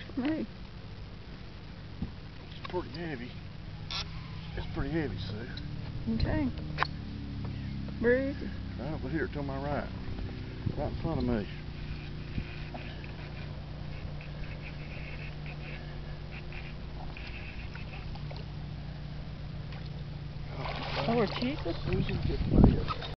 for me. It's pretty heavy. It's pretty heavy, Sue. Okay. Where is he? Right over here to my right. Right in front of me. Oh, a chica? Susan, get the